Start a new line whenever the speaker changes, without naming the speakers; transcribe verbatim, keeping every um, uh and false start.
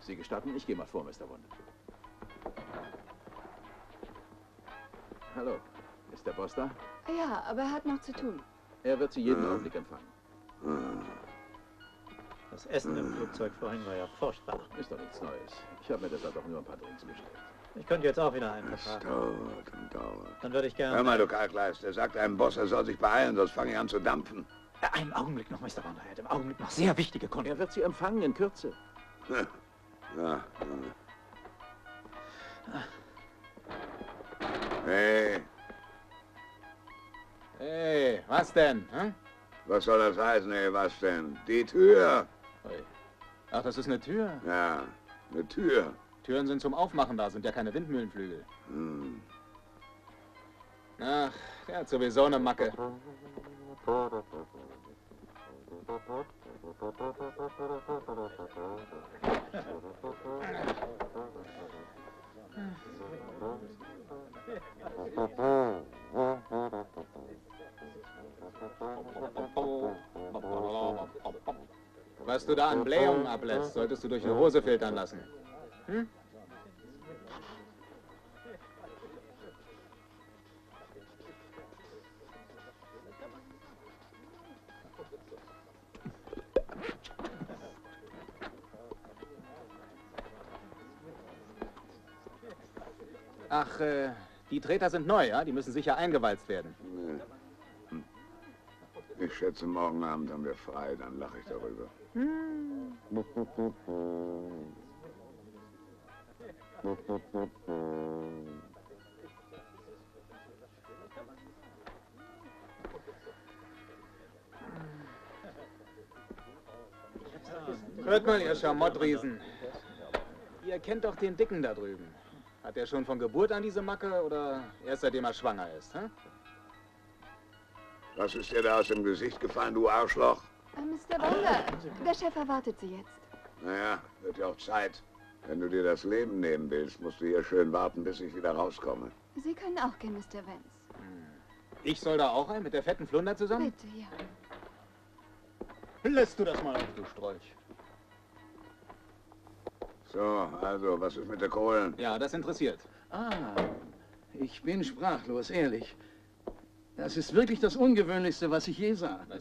Sie gestatten, ich gehe mal vor, Mister Wund. Hallo, ist der Boss da?
Ja, aber er hat noch zu tun.
Er wird Sie jeden hm. Augenblick empfangen.
Hm. Das Essen im Flugzeug vorhin war ja furchtbar.
Ist doch nichts Neues. Ich habe mir deshalb auch nur ein paar Drinks bestellt.
Ich könnte jetzt auch wieder einen vertragen.
Das dauert und dauert.
Dann würde ich gerne...
Hör mal, du Kalkleist, der sagt einem Boss, er soll sich beeilen, sonst fange ich an zu dampfen.
Ja, einen Augenblick noch, Mister Wanderhead. Im Augenblick noch sehr wichtige Kunden.
Er wird Sie empfangen in Kürze.
Ja, ja. Hey.
Hey, was denn? Hm?
Was soll das heißen, ey, was denn? Die Tür.
Ach, das ist eine Tür?
Ja, eine Tür.
Türen sind zum Aufmachen da, sind ja keine Windmühlenflügel.
Hm.
Ach, der hat sowieso eine Macke. Was du da an Blähungen ablässt, solltest du durch eine Hose filtern lassen. Hm? Ach, äh, die Treter sind neu, ja? Die müssen sicher eingewalzt werden.
Nee. Hm. Ich schätze, morgen Abend haben wir frei, dann lache ich darüber.
Hm.
Hört mal, ihr Schamottriesen. Ihr kennt doch den Dicken da drüben. Hat er schon von Geburt an diese Macke oder erst seitdem er schwanger ist? Hm?
Was ist dir da aus dem Gesicht gefallen, du Arschloch?
Uh, Mister Wander, der Chef erwartet Sie jetzt.
Naja, wird ja auch Zeit. Wenn du dir das Leben nehmen willst, musst du hier schön warten, bis ich wieder rauskomme.
Sie können auch gehen, Mister Vance.
Hm. Ich soll da auch rein, mit der fetten Flunder zusammen?
Bitte, ja.
Lässt du das mal auf, du Strolch.
So, also, was ist mit der Kohlen?
Ja, das interessiert.
Ah, ich bin sprachlos, ehrlich. Das ist wirklich das Ungewöhnlichste, was ich je sah.